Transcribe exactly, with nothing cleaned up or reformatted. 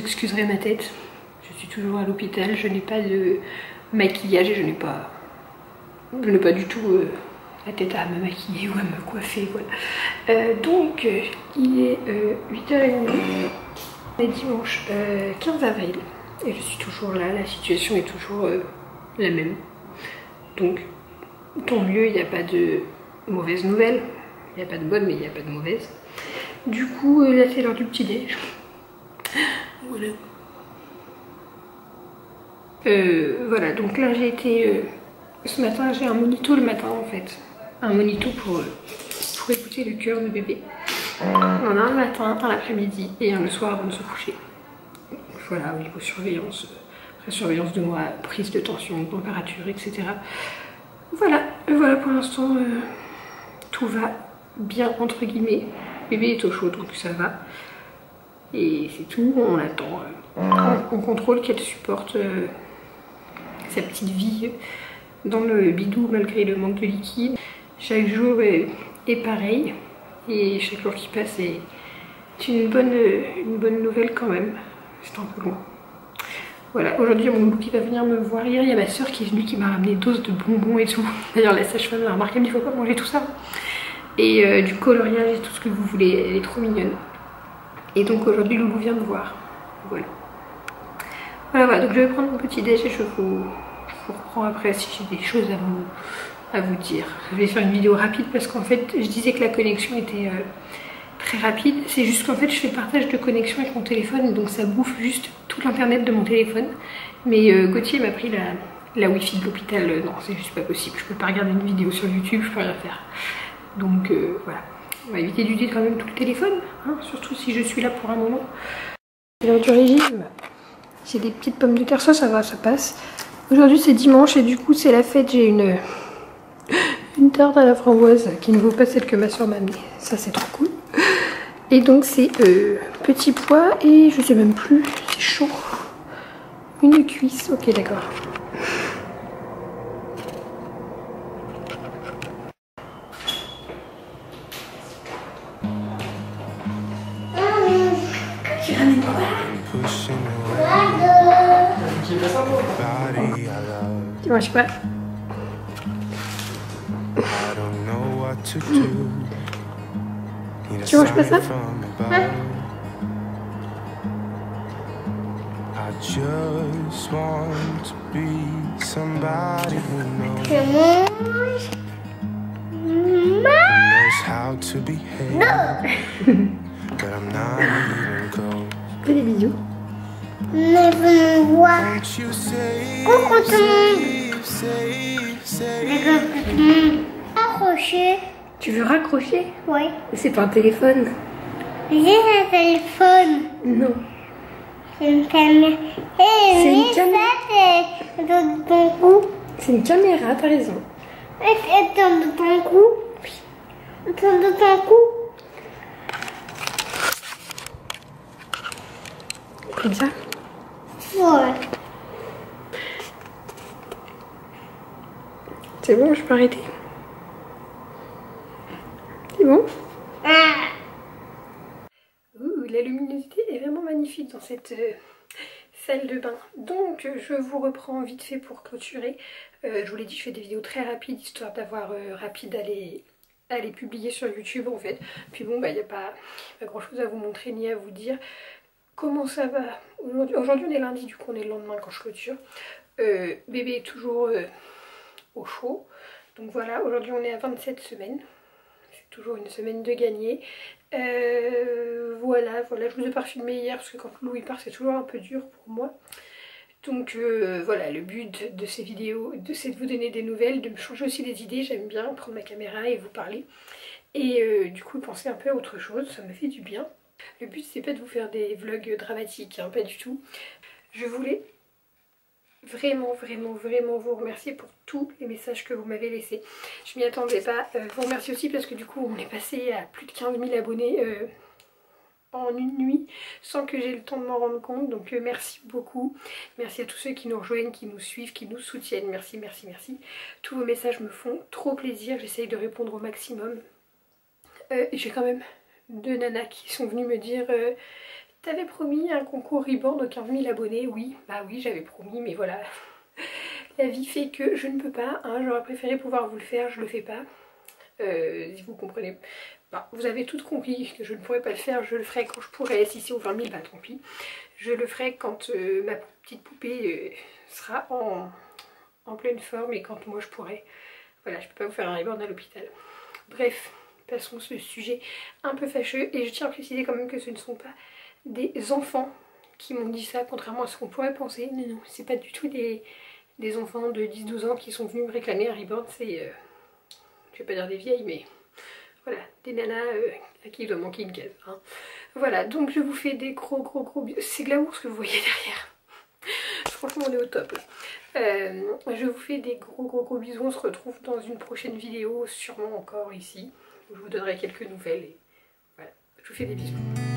excuserez ma tête. Je suis toujours à l'hôpital, je n'ai pas de maquillage et je n'ai pas, je n'ai pas du tout euh, la tête à me maquiller ou à me coiffer. Voilà. Euh, donc, euh, il est euh, huit heures trente, on est dimanche euh, quinze avril et je suis toujours là, la situation est toujours euh, la même. Donc, tant mieux, il n'y a pas de mauvaises nouvelles. Il n'y a pas de bonnes, mais il n'y a pas de mauvaises. Du coup, euh, là c'est l'heure du petit déj. Voilà. Euh, voilà, donc là j'ai été... Euh, ce matin, j'ai un monito le matin en fait. Un monito pour, euh, pour écouter le cœur de bébé. On a un le matin, un l'après-midi et un le soir avant de se coucher. Voilà, au niveau surveillance, euh, surveillance de moi, prise de tension, température, et cetera. Voilà, voilà pour l'instant, euh, tout va bien entre guillemets. Bébé est au chaud donc ça va. Et c'est tout, on attend. Euh, on, on contrôle qu'elle supporte euh, sa petite vie dans le bidou malgré le manque de liquide. Chaque jour est, est pareil. Et chaque jour qui passe est une bonne, une bonne nouvelle quand même. C'est un peu long. Voilà, aujourd'hui il y a mon loulou qui va venir me voir. Hier il y a ma soeur qui est venue qui m'a ramené dose de bonbons et tout. D'ailleurs la sage-femme a remarqué, elle me dit faut pas manger tout ça. Et euh, du coloriage et tout ce que vous voulez, elle est trop mignonne. Et donc aujourd'hui Loulou vient me voir. Voilà. Voilà, voilà, donc je vais prendre mon petit déj et je vous, je vous reprends après si j'ai des choses à vous, à vous dire. Je vais faire une vidéo rapide parce qu'en fait je disais que la connexion était euh, très rapide. C'est juste qu'en fait je fais partage de connexion avec mon téléphone, donc ça bouffe juste tout l'internet de mon téléphone. Mais euh, Gauthier m'a pris la, la wifi de l'hôpital. Euh, non, c'est juste pas possible. Je peux pas regarder une vidéo sur YouTube, je peux rien faire. Donc euh, voilà, on va éviter d'utiliser quand même tout le téléphone, hein, surtout si je suis là pour un moment. C'est l'heure du régime. J'ai des petites pommes de terre, ça, ça va, ça passe. Aujourd'hui c'est dimanche et du coup c'est la fête. J'ai une, une tarte à la framboise qui ne vaut pas celle que ma soeur m'a amenée. Ça c'est trop cool. Et donc c'est euh, petit pois et je sais même plus, c'est chaud. Une cuisse, ok d'accord. Tu manges pas? Tu manges pas ça? Ouais. Fais des bisous. Mais vous me voir. Coucou tout le monde. Coucou tout le monde. Accrocher. Tu veux raccrocher? Oui. C'est pas un téléphone. J'ai un téléphone. Non. C'est une caméra. C'est une caméra. C'est de ton cou. C'est une caméra, t'as raison. Et dans de ton cou. Oui. Dans de ton cou. Comme ça? Ouais. C'est bon, je peux arrêter? C'est bon? Ah. Ouh, la luminosité est vraiment magnifique dans cette euh, salle de bain. Donc euh, je vous reprends vite fait pour clôturer. Euh, je vous l'ai dit, je fais des vidéos très rapides, histoire d'avoir euh, rapide à les, à les publier sur YouTube en fait. Puis bon, bah il n'y a pas, pas grand chose à vous montrer ni à vous dire. Comment ça va aujourd'hui? Aujourd'hui on est lundi, du coup on est le lendemain quand je clôture. Euh, bébé est toujours euh, au chaud. Donc voilà, aujourd'hui on est à vingt-sept semaines. C'est toujours une semaine de gagner. Euh, voilà, voilà, je vous ai pas filmé hier parce que quand Louis part c'est toujours un peu dur pour moi. Donc euh, voilà, le but de ces vidéos, c'est de vous donner des nouvelles, de me changer aussi les idées. J'aime bien prendre ma caméra et vous parler. Et euh, du coup penser un peu à autre chose, ça me fait du bien. Le but c'est pas de vous faire des vlogs dramatiques, hein, pas du tout. Je voulais vraiment vraiment vraiment vous remercier pour tous les messages que vous m'avez laissés. Je m'y attendais pas. Euh, vous remercie aussi parce que du coup on est passé à plus de quinze mille abonnés euh, en une nuit sans que j'ai le temps de m'en rendre compte. Donc euh, merci beaucoup. Merci à tous ceux qui nous rejoignent, qui nous suivent, qui nous soutiennent. Merci, merci, merci. Tous vos messages me font trop plaisir. J'essaye de répondre au maximum. Euh, j'ai quand même deux nanas qui sont venues me dire euh, T'avais promis un concours Reborn de quinze mille abonnés, oui, bah oui j'avais promis, mais voilà. La vie fait que je ne peux pas, hein. J'aurais préféré pouvoir vous le faire, je le fais pas. Euh, si vous comprenez, bah, vous avez tout compris que je ne pourrais pas le faire, je le ferai quand je pourrai. Si c'est aux vingt mille, bah tant pis. Je le ferai quand euh, ma petite poupée euh, sera en, en pleine forme et quand moi je pourrai. Voilà, je peux pas vous faire un Reborn à l'hôpital. Bref, passons ce sujet un peu fâcheux. Et je tiens à préciser quand même que ce ne sont pas des enfants qui m'ont dit ça, contrairement à ce qu'on pourrait penser. Non, non, c'est pas du tout des, des enfants de dix douze ans qui sont venus me réclamer un Reborn. C'est, euh, je vais pas dire des vieilles, mais voilà, des nanas euh, à qui il doit manquer une case. Hein. Voilà, donc je vous fais des gros gros gros bisous. C'est glamour ce que vous voyez derrière. Franchement, on est au top là. Euh, je vous fais des gros gros gros bisous. On se retrouve dans une prochaine vidéo, sûrement encore ici, où je vous donnerai quelques nouvelles. Et voilà, je vous fais des bisous.